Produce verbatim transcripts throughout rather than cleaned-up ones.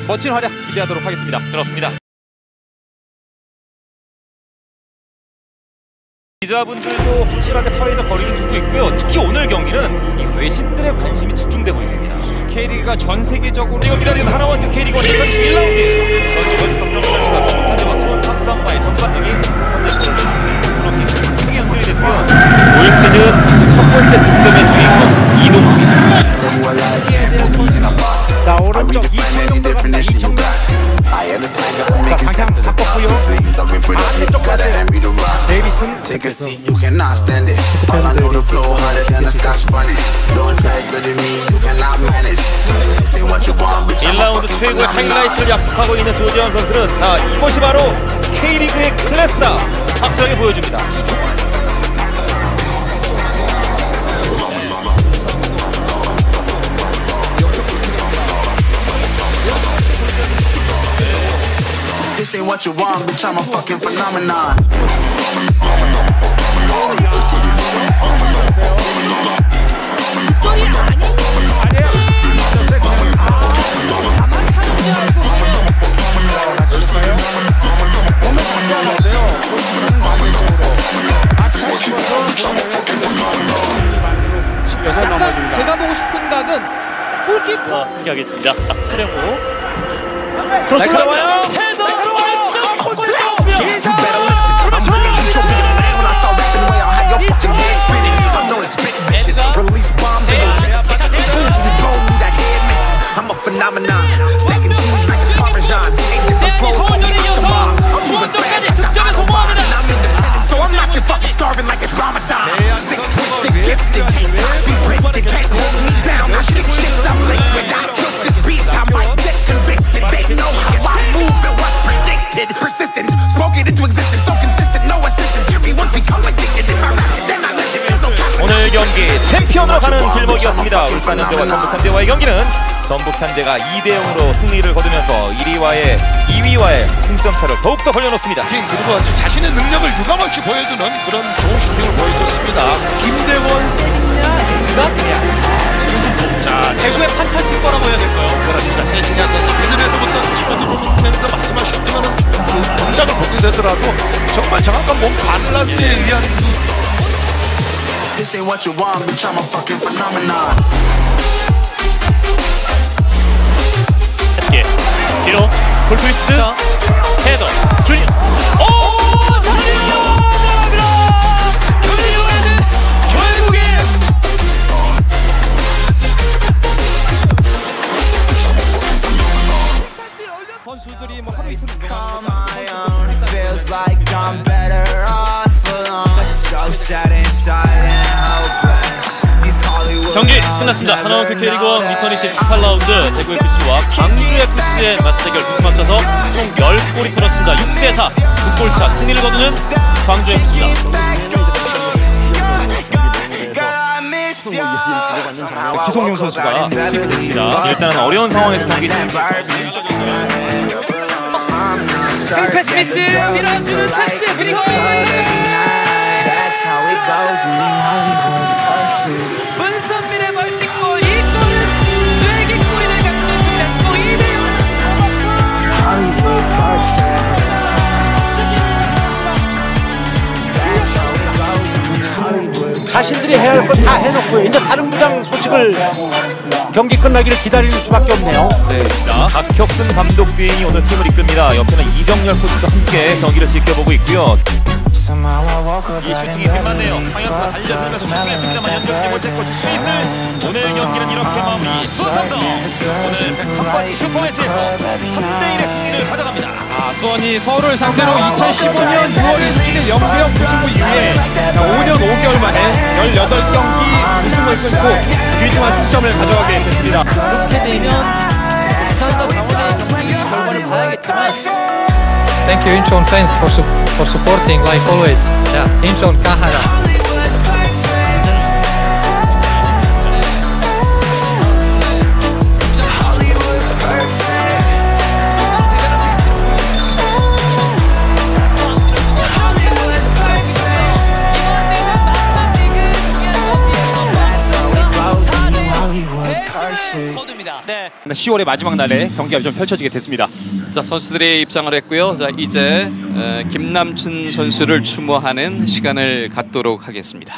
멋진 활약 기대하도록 하겠습니다. 그렇습니다. 기자분들도 확실하게 사회에서 거리를 두고 있고요. 특히 오늘 경기는 이 외신들의 관심이 집중되고 있습니다. K리그가 전 세계적으로 이거 기다리는 하나원큐 K리그 이천십일 라운드 전주권 삼성전자가 전북한대와 수원 삼성과의 전반 등이 현재 크게 연결이 됐고요. 올스피드 첫 번째 득점의 주인공 이동욱입니다. 자, 오른쪽 이청용 들어갑니다. 이청용. 자, 방향 바꿨고요. 반대쪽까지 데이비슨. 일 라운드 최고의 하이라이트를 약속하고 있는 조지현 선수는 자, 이것이 바로 K리그의 클래스다 확실하게 보여줍니다. This ain't what you want, bitch, I'm a fucking phenomenon. 약간 제가 보고 싶은 각은 골키퍼 함께하겠습니다. 수령호 크로스 나와요. 헤더 Release bombs and go check the boom. You blow me that head missing. I'm a phenomenon. Stacking cheese like it's Parmesan. Eight different flows, call me Akama. I'm moving fast like the Autobahn. And I'm independent, so I'm not your fucking starving like it's Ramadan. Sick, twisted, gifted, can't be printed, can't hold me down. My shit shift, I'm liquid. I kill this beat, I might get convicted. They know how I move, it was predicted. Persistent, spoke it into existence, so consistent, no assistance. Hear me once become addicted. If I rap it, then I let it. There's no time. 오늘 경기 챔피언으로 가는 길목이었습니다. 울산현대와 전북현대와의 경기는 전북현대가 이 대 영으로 승리를 거두면서 일 위와의 이 위와의 승점차를 더욱더 벌려놓습니다. 그리고 자신의 능력을 유감없이 보여주는 그런 좋은 슈팅을 보여줬습니다. 김대원 세징야 지금 자, 최고의 판타지 거라고 해야 될까요? 그렇습니다. 세징야 선수 리듬에서부터 집어들어오면서 마지막 슈팅은 동작을 보게 되더라도 정말 정확한 몸 밸런스에 의한 This ain't what you want, bitch, I'm a fucking phenomenon. 예, 뒤로 풀트위스트 헤더 주니어 오! 주니어! 들어갑니다! 주니어는 결국에 선수들이 뭐 하루 이틀 Feels like I'm better off alone. So sad inside and hopeless. These Hollywood 경기 끝났습니다. 하나원큐 K리그 이천이십팔 라운드 대구에프씨와 광주에프씨의 맞대결 두 맞춰서 총 십 골이 들었습니다. 육 대 사 두 골차 승리를 거두는 광주에프씨입니다. 기성용 선수가 투입이 됐습니다. 일단은 어려운 상황에서 경기 깡패 스미스 밀어주는 패스 그리고 문선민의 멀티골 이 골은 쐐기골이 될 가능성이 높습니다. 이 대 영 자신들이 해야 할 건 다 해놓고 이제 다른 부장 소식을 경기 끝나기를 기다리는 수밖에 없네요. 네. 자, 박혁순 감독 비행이 오늘 팀을 이끕니다. 옆에는 이정열 코치도 함께 경기를 지켜보고 있고요. 이 슈팅이 빗맞네요. 황현수가 달려들면서 슈팅했습니다만 연결되지 못했고 스페이스. 오늘 경기는 이렇게 마무리. 수원삼성 오늘 백삼 번째 슈퍼매치에서 삼 대 일의 승리를 가져갑니다. 아, 수원이 서울을 상대로 이천십오 년 유월 이십칠일 영 대 영 무승부 이후에 오 년 오 개월 만에 열여덟 경기 우승을 끊고 귀중한 승점을 가져가게 됐습니다. 그렇게 되면 부산과 강원의 경기 결과를 봐야겠지만 Thank you Incheon fans for su for supporting like always. Yeah, Incheon Kahara. 거둡니다. 네. 시월의 마지막 날에 경기가 좀 펼쳐지게 됐습니다. 자, 선수들이 입장을 했고요. 자, 이제 에, 김남춘 선수를 추모하는 시간을 갖도록 하겠습니다.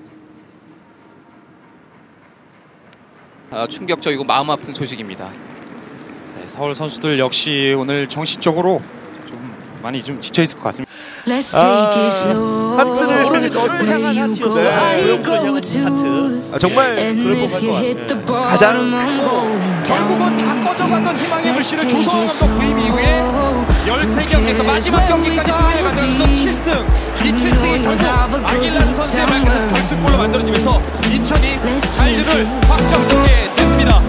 아, 충격적이고 마음 아픈 소식입니다. 네, 서울 선수들 역시 오늘 정신적으로 좀 많이 좀 지쳐 있을 것 같습니다. 아, 하트를 너를 향한 하트였어요. 하트. 아, 정말 그럴 법할 것 같습니다. 가장 결국은 다 꺼져갔던 희망의 불씨를 조성호 감독 부임 이후에 열세 경기에서 마지막 경기까지 승리를 가져가면서 칠 승. 이 칠 승이 결국 아길란 선수의 발끝에서 결승골로 만들어지면서 인천이 잔류를 확정짓게 됐습니다.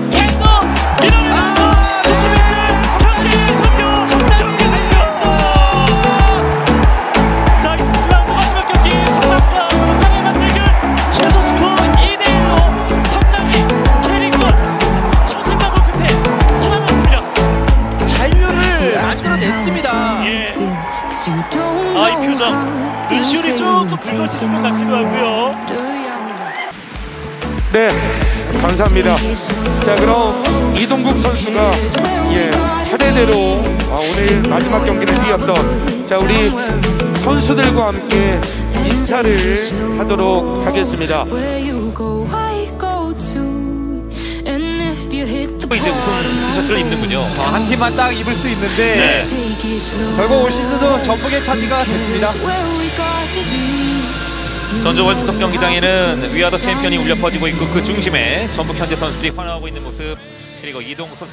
아, 이 표정 눈시울이 조금 붉어지는 것 같기도 하고요. 네, 감사합니다. 자, 그럼 이동국 선수가 예 차례대로 아, 오늘 마지막 경기를 뛰었던 자 우리 선수들과 함께 인사를 하도록 하겠습니다. 이제 우승 티셔츠를 입는군요. 어, 한 팀만 딱 입을 수 있는데 네. 결국 올 시즌도 전북의 차지가 됐습니다. 전주 월드컵 경기장에는 위아더 챔피언이 울려 퍼지고 있고 그 중심에 전북 현대 선수들이 환호하고 있는 모습, 그리고 이동국 선수